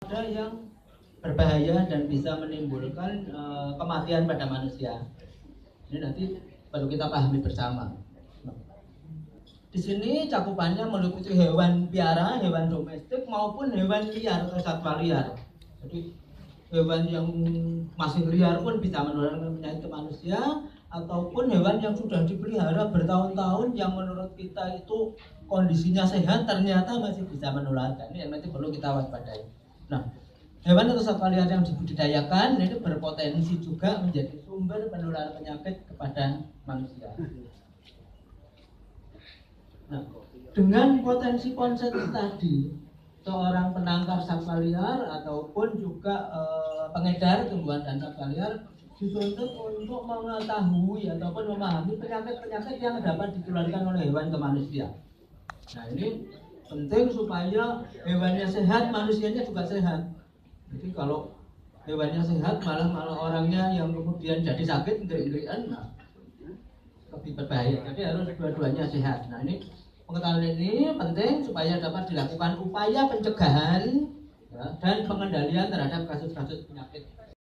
ada yang berbahaya dan bisa menimbulkan kematian pada manusia. Ini nanti perlu kita pahami bersama. Di sini cakupannya meliputi hewan piara, hewan domestik maupun hewan liar atau satwa liar. Jadi hewan yang masih liar pun bisa menularkan penyakit ke manusia, ataupun hewan yang sudah dipelihara bertahun-tahun yang menurut kita itu kondisinya sehat ternyata masih bisa menularkan. Ini yang nanti perlu kita waspadai. Nah, hewan atau satwa liar yang dibudidayakan ini berpotensi juga menjadi sumber penularan penyakit kepada manusia. Nah, dengan potensi konsep tadi, seorang penangkap satwa liar ataupun juga pengedar tumbuhan dan satwa liar dituntut untuk mengetahui ataupun memahami penyakit-penyakit yang dapat ditularkan oleh hewan ke manusia. Nah, ini penting supaya hewannya sehat, manusianya juga sehat. Jadi kalau hewannya sehat, malah orangnya yang kemudian jadi sakit, ngeri-ngerian, nah, lebih berbahaya. Jadi harus dua-duanya sehat. Nah, ini pengetahuan ini penting supaya dapat dilakukan upaya pencegahan ya, dan pengendalian terhadap kasus-kasus penyakit.